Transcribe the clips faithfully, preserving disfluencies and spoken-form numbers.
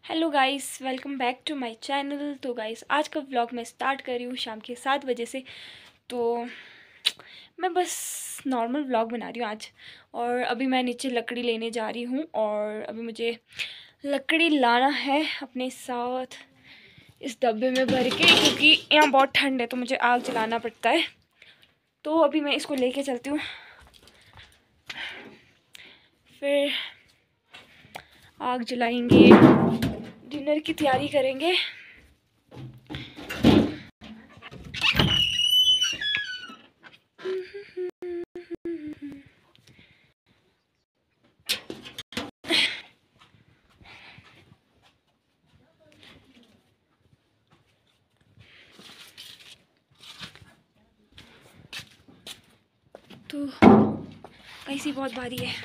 Hello guys, welcome back to my channel. तो guys आज का व्लॉग मैं स्टार्ट कर रही हूँ शाम के सात बजे से। तो मैं बस नॉर्मल व्लॉग बना रही हूँ आज। और अभी मैं नीचे लकड़ी लेने जा रही हूँ और अभी मुझे लकड़ी लाना है अपने साथ इस डब्बे में भर के, क्योंकि यहाँ बहुत ठंड है तो मुझे आग जलाना पड़ता है। तो अभी मैं इसको लेके चलती हूँ, फिर आग जलाएंगे, डिनर की तैयारी करेंगे। तो ऐसी बहुत भारी है।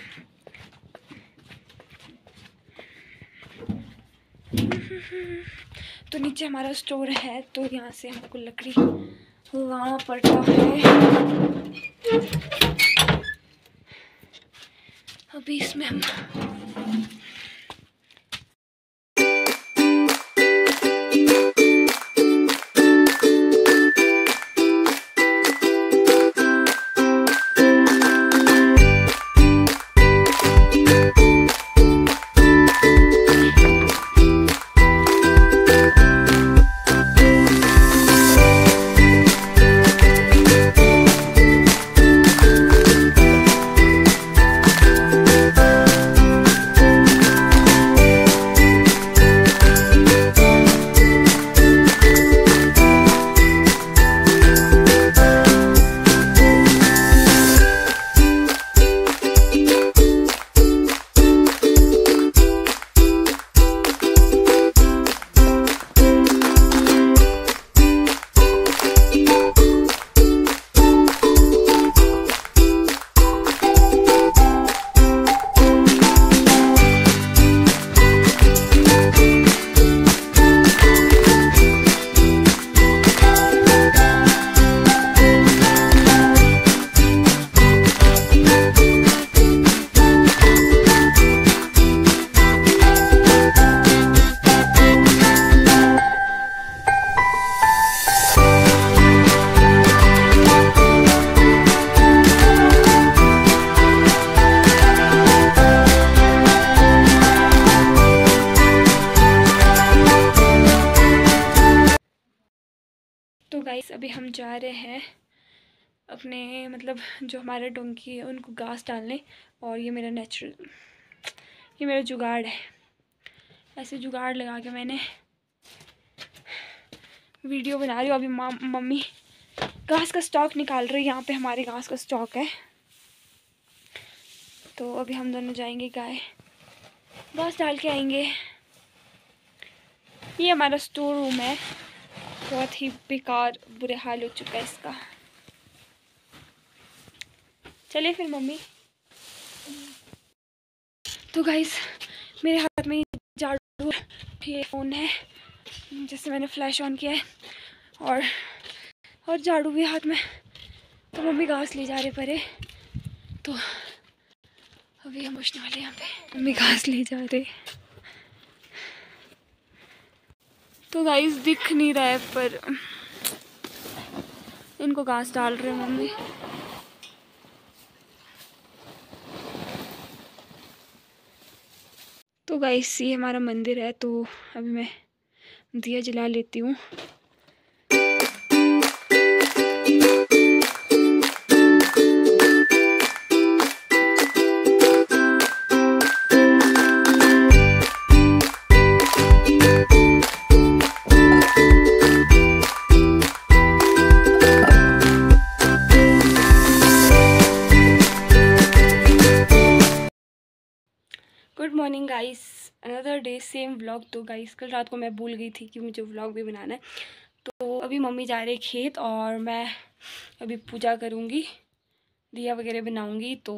तो नीचे हमारा स्टोर है तो यहाँ से हमको लकड़ी लाना पड़ता है। अभी इसमें हम तो गाइस अभी हम जा रहे हैं अपने मतलब जो हमारे डोंकी है उनको घास डालने। और ये मेरा नेचुरल ये मेरा जुगाड़ है। ऐसे जुगाड़ लगा के मैंने वीडियो बना रही हूँ। अभी मम्मी घास का स्टॉक निकाल रही है। यहाँ पे हमारे घास का स्टॉक है। तो अभी हम दोनों जाएंगे गाय घास डाल के आएंगे। ये हमारा स्टोर रूम है, बहुत ही बेकार बुरे हाल हो चुका है इसका। चलिए फिर मम्मी। तो गाइस मेरे हाथ में झाड़ू, ये फ़ोन है जैसे मैंने फ्लैश ऑन किया है, और और झाड़ू भी हाथ में। तो मम्मी घास ले जा रहे परे। तो अभी हम पहुँचने वाले यहाँ पे। मम्मी घास ले जा रहे। तो गाइस दिख नहीं रहा है पर इनको घास डाल रहे हैं मम्मी। तो गाइस ये हमारा मंदिर है। तो अभी मैं दिया जला लेती हूँ। Good morning guys, another day same vlog. So guys कल रात को मैं भूल गई थी कि मुझे व्लॉग भी बनाना है। तो अभी मम्मी जा रही है खेत और मैं अभी पूजा करूँगी, दिया वगैरह बनाऊँगी। तो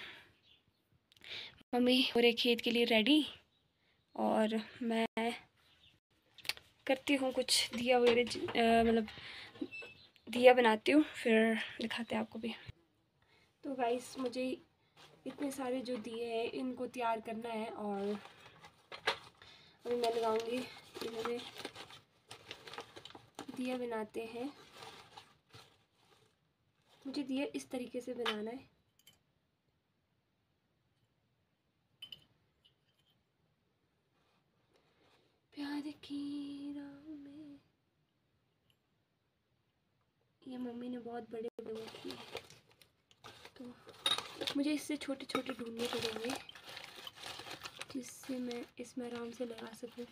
मम्मी हो रहे खेत के लिए रेडी और मैं करती हूँ कुछ दिया वगैरह, मतलब दिया बनाती हूँ, फिर दिखाते हैं आपको भी। तो गाइस मुझे इतने सारे जो दिए हैं इनको तैयार करना है और अभी मैं लगाऊंगी। इन्होंने दिया बनाते हैं, मुझे दिया इस तरीके से बनाना है। प्यार की राह में, ये मम्मी ने बहुत बड़े बड़े किए, तो मुझे इससे छोटे छोटे ढूंढने पड़ेंगे जिससे मैं इसमें आराम से लगा सकूं।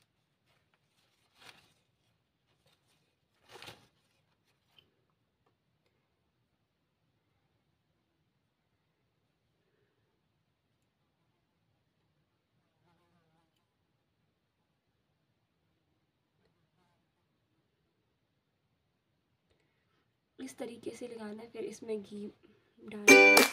इस तरीके से लगाना है, फिर इसमें घी डालना है।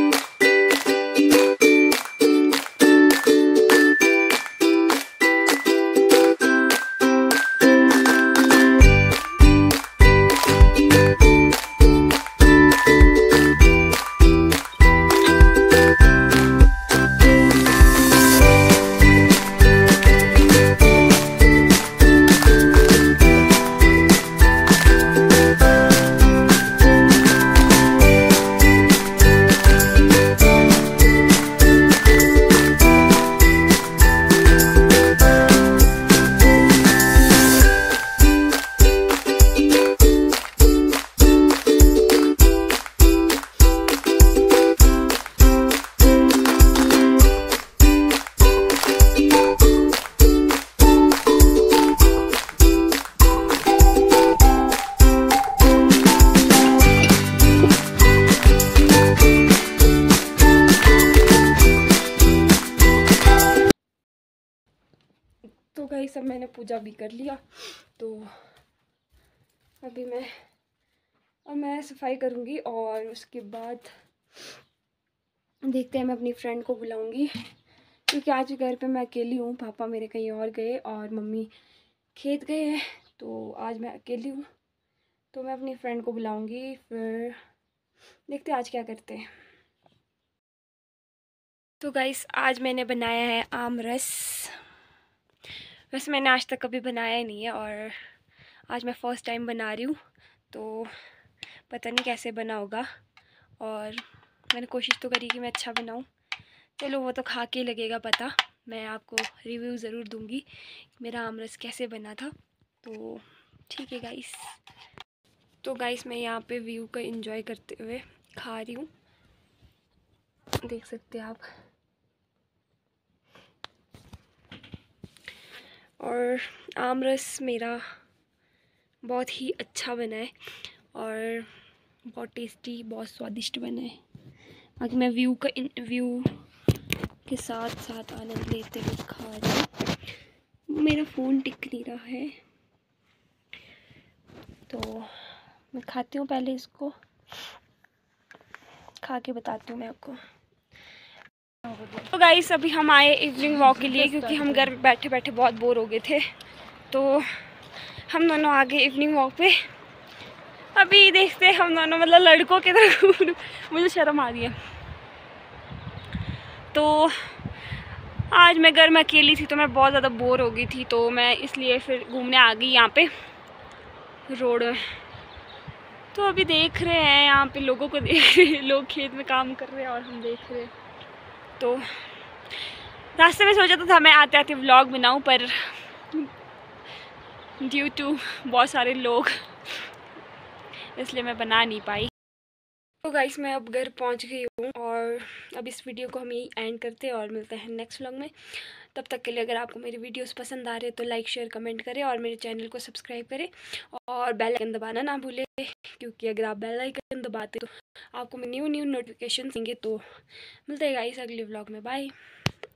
तो गाइस सब मैंने पूजा भी कर लिया, तो अभी मैं अब मैं सफाई करूँगी और उसके बाद देखते हैं। मैं अपनी फ्रेंड को बुलाऊँगी क्योंकि आज घर पे मैं अकेली हूँ। पापा मेरे कहीं और गए और मम्मी खेत गए हैं, तो आज मैं अकेली हूँ। तो मैं अपनी फ्रेंड को बुलाऊँगी, फिर देखते हैं आज क्या करते हैं। तो गाइस आज मैंने बनाया है आम रस। वैसे मैंने आज तक कभी बनाया नहीं है और आज मैं फ़र्स्ट टाइम बना रही हूँ, तो पता नहीं कैसे बना होगा। और मैंने कोशिश तो करी कि मैं अच्छा बनाऊँ। चलो वो तो खा के लगेगा पता, मैं आपको रिव्यू ज़रूर दूँगी मेरा आमरस कैसे बना था। तो ठीक है गाइस। तो गाइस मैं यहाँ पे व्यू का एंजॉय करते हुए खा रही हूँ, देख सकते हैं आप। और आमरस मेरा बहुत ही अच्छा बना है और बहुत टेस्टी, बहुत स्वादिष्ट बना है। बाकी मैं व्यू का व्यू के साथ साथ आनंद लेते हुए खा रही हूँ। मेरा फ़ोन टिक नहीं रहा है, तो मैं खाती हूँ। पहले इसको खा के बताती हूँ मैं आपको। तो गाइस अभी हम आए इवनिंग वॉक के लिए क्योंकि हम घर बैठे बैठे बहुत बोर हो गए थे, तो हम दोनों आ गए इवनिंग वॉक पे। अभी देखते हैं हम दोनों, मतलब लड़कों की तरह मुझे शर्म आ रही है। तो आज मैं घर में अकेली थी तो मैं बहुत ज़्यादा बोर हो गई थी, तो मैं इसलिए फिर घूमने आ गई यहाँ पे रोड में। तो अभी देख रहे हैं यहाँ पे लोगों को, देख रहे हैं लोग खेत में काम कर रहे हैं और हम देख रहे हैं। तो रास्ते में सोचा तो था मैं आते आते व्लॉग बनाऊँ, पर ड्यू टू बहुत सारे लोग इसलिए मैं बना नहीं पाई। तो गाइस मैं अब घर पहुंच गई हूँ और अब इस वीडियो को हम यही एंड करते हैं और मिलते हैं नेक्स्ट व्लॉग में। तब तक के लिए अगर आपको मेरी वीडियोस पसंद आ रहे हैं तो लाइक शेयर कमेंट करें और मेरे चैनल को सब्सक्राइब करें और बेल आइकन दबाना ना भूलें, क्योंकि अगर आप बेल आइकन दबाते तो आपको न्यू न्यू नोटिफिकेशन देंगे। तो मिलते हैं गाइस अगले व्लॉग में, बाय।